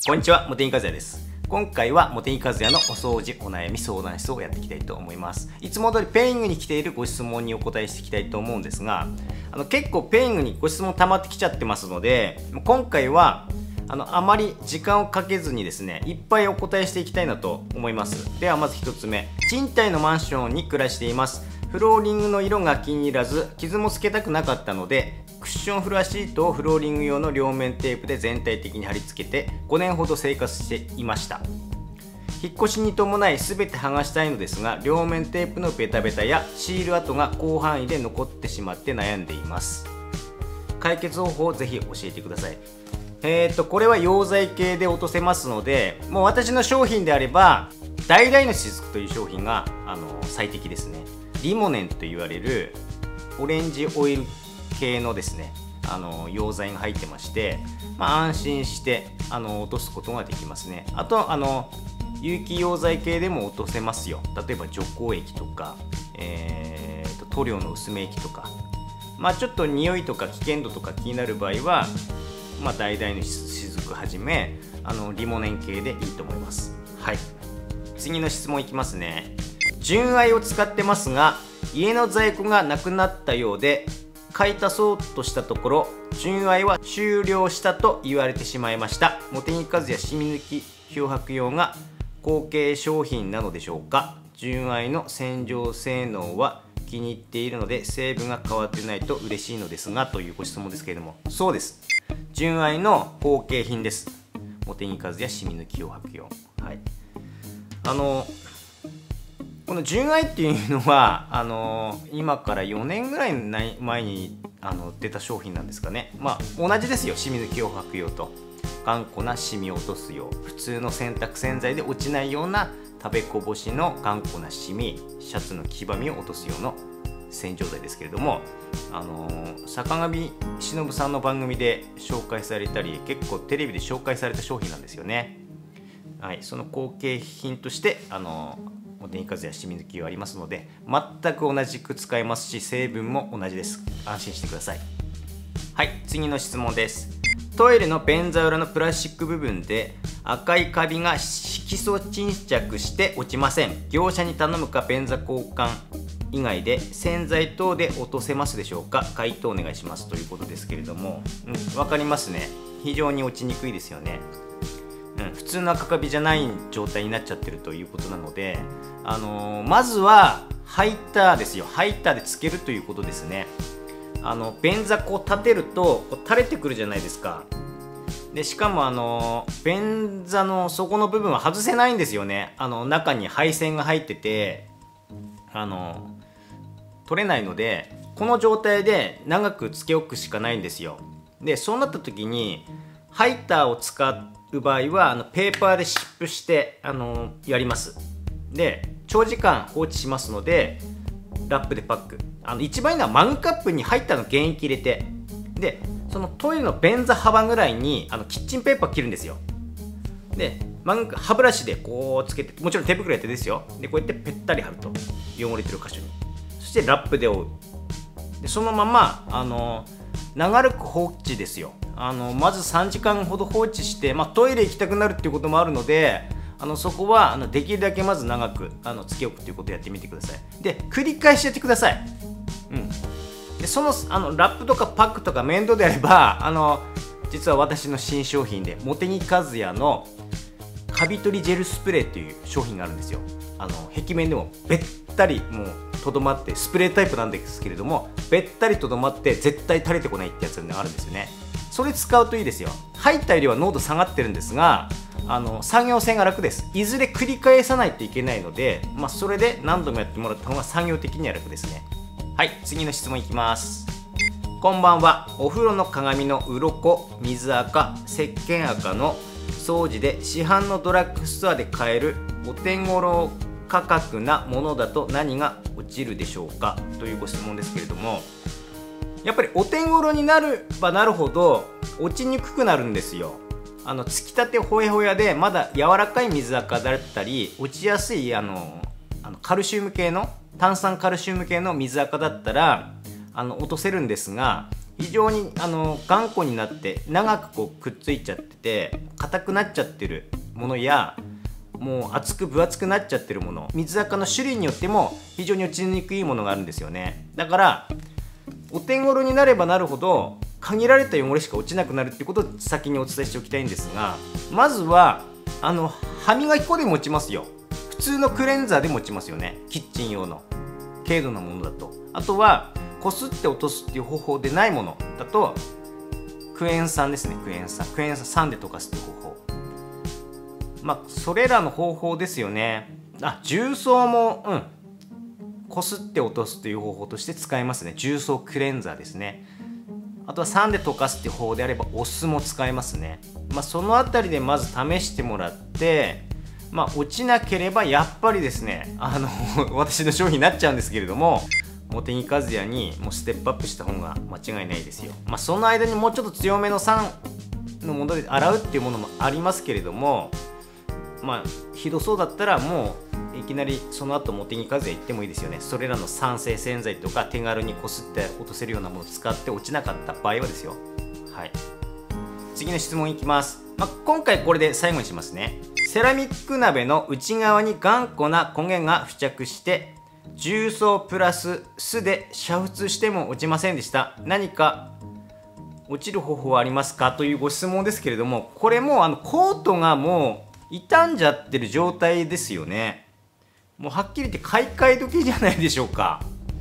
こんにちは、茂木和也です。今回は茂木和也のお掃除お悩み相談室をやっていきたいと思います。いつも通りペイングに来ているご質問にお答えしていきたいと思うんですが、結構ペイングにご質問溜まってきちゃってますので、今回はあまり時間をかけずにですね、いっぱいお答えしていきたいなと思います。ではまず1つ目、賃貸のマンションに暮らしています。フローリングの色が気に入らず、傷もつけたくなかったので、クッションフロアシートをフローリング用の両面テープで全体的に貼り付けて5年ほど生活していました。引っ越しに伴い全て剥がしたいのですが、両面テープのベタベタやシール跡が広範囲で残ってしまって悩んでいます。解決方法をぜひ教えてください。これは溶剤系で落とせますので、もう私の商品であれば橙の雫という商品が最適ですね。リモネンと言われるオレンジオイル系のですね溶剤が入ってまして、安心して落とすことができますね。あと有機溶剤系でも落とせますよ。例えば除光液とか、塗料の薄め液とか、ちょっと匂いとか危険度とか気になる場合は橙の雫はじめリモネン系でいいと思います。はい、次の質問いきますね。純愛を使ってますが家の在庫がなくなったようで買い足そうとしたところ、純愛は終了したと言われてしまいました。茂木和也染み抜き漂白用が後継商品なのでしょうか。純愛の洗浄性能は気に入っているので成分が変わってないと嬉しいのですが、というご質問ですけれども、そうです、純愛の後継品です。茂木和也染み抜き漂白用。はい、この純愛っていうのは今から4年ぐらい前に出た商品なんですかね。同じですよ、染み抜き漂白用と頑固なシミを落とす用、普通の洗濯洗剤で落ちないような食べこぼしの頑固なシミ、シャツの黄ばみを落とす用の洗浄剤ですけれども、坂上忍さんの番組で紹介されたり、結構テレビで紹介された商品なんですよね。はい、その後継品として茂木和也染み抜きがありますので、全く同じく使えますし、成分も同じです。安心してください。はい、次の質問です。トイレの便座裏のプラスチック部分で赤いカビが色素沈着して落ちません。業者に頼むか便座交換以外で洗剤等で落とせますでしょうか。回答お願いします、ということですけれども、分かりますね。非常に落ちにくいですよね。普通の赤カビじゃない状態になっちゃってるということなので、まずはハイターですよ。ハイターでつけるということですね。便座こう立てると垂れてくるじゃないですか。でしかも便座の底の部分は外せないんですよね。中に配線が入ってて取れないので、この状態で長くつけ置くしかないんですよ。でそうなった時にハイターを使う場合はペーパーで湿布してやります。で長時間放置しますのでラップでパック、一番いいのはマグカップにハイターの原液入れて、でそのトイレの便座幅ぐらいにキッチンペーパー切るんですよ。で歯ブラシでこうつけて、もちろん手袋やってですよ。でこうやってぺったり貼ると、汚れてる箇所に。そしてラップで覆う。でそのまま長らく放置ですよ。まず3時間ほど放置して、トイレ行きたくなるっていうこともあるので、そこはできるだけまず長くつけ置くということをやってみてください。で繰り返しやってください。でそのラップとかパックとか面倒であれば実は私の新商品で茂木和也のカビ取りジェルスプレーという商品があるんですよ。壁面でもべったりもうとどまって、スプレータイプなんですけれども、べったりとどまって絶対垂れてこないってやつがあるんですよね。それ使うといいですよ。入ったよりは濃度下がってるんですが、作業性が楽です。いずれ繰り返さないといけないので、それで何度もやってもらった方が作業的には楽ですね。はい、次の質問いきます。こんばんは。お風呂の鏡の鱗、水垢、石鹸垢の掃除で市販のドラッグストアで買えるお手頃価格なものだと何が落ちるでしょうか、というご質問ですけれども、やっぱりお手頃になればなるほど落ちにくくなるんですよ。つきたてほやほやでまだ柔らかい水垢だったり、落ちやすいカルシウム系の炭酸カルシウム系の水垢だったら落とせるんですが、 非常に頑固になって長くこうくっついちゃってて硬くなっちゃってるものや、もう厚く分厚くなっちゃってるもの、水垢の種類によっても非常に落ちにくいものがあるんですよね。だからお手頃になればなるほど限られた汚れしか落ちなくなるっていうことを先にお伝えしておきたいんですが、まずは歯磨き粉でも落ちますよ。普通のクレンザーでも落ちますよね、キッチン用の軽度なものだと。あとはこすって落とすっていう方法でないものだとクエン酸ですね。クエン酸で溶かすっていう方法、それらの方法ですよね。重曹もこすって落とすという方法として使えますね。重曹クレンザーですね。あとは酸で溶かすっていう方法であればお酢も使えますね。そのあたりでまず試してもらって、落ちなければやっぱりですね私の商品になっちゃうんですけれども、茂木和也にもうステップアップした方が間違いないですよ。その間にもうちょっと強めの酸のもので洗うっていうものもありますけれども、ひどそうだったらもういきなりその後茂木和也行ってもいいですよね。それらの酸性洗剤とか手軽にこすって落とせるようなものを使って落ちなかった場合はですよ。はい、次の質問いきます。今回これで最後にしますね。セラミック鍋の内側に頑固な焦げが付着して重曹プラス酢で煮沸しても落ちませんでした。何か落ちる方法はありますかというご質問ですけれども、これもコートがもう傷んじゃってる状態ですよね。もうはっきり言って買い替え時じゃないでしょうか。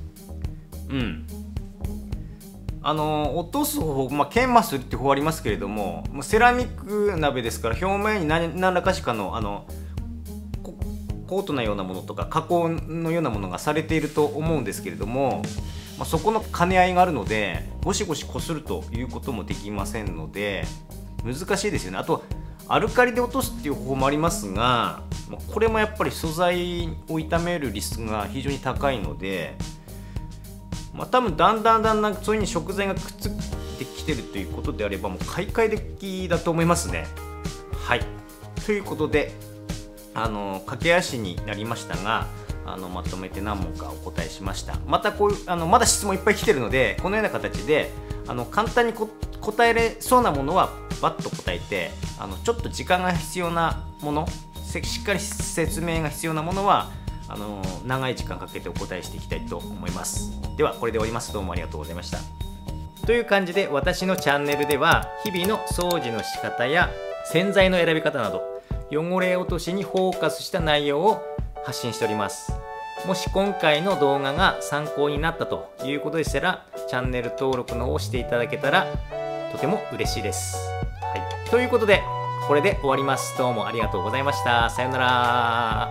落とす方法、研磨するって方法ありますけれども、セラミック鍋ですから表面に何らかしかのコートのようなものとか加工のようなものがされていると思うんですけれども、そこの兼ね合いがあるのでゴシゴシこするということもできませんので難しいですよね。あとアルカリで落とすっていう方法もありますが、これもやっぱり素材を傷めるリスクが非常に高いので、多分だんだんそういう風に食材がくっついてきてるということであればもう買い替え時だと思いますね。はい、ということで駆け足になりましたがまとめて何問かお答えしました。またこういうまだ質問いっぱい来てるので、このような形で簡単に答えれそうなものはバッと答えて、ちょっと時間が必要なもの、しっかり説明が必要なものは長い時間かけてお答えしていきたいと思います。ではこれで終わります。どうもありがとうございました。という感じで私のチャンネルでは日々の掃除の仕方や洗剤の選び方など汚れ落としにフォーカスした内容を発信しております。もし今回の動画が参考になったということでしたらチャンネル登録の方をしていただけたらとても嬉しいです。はい、ということでこれで終わります。どうもありがとうございました。さようなら。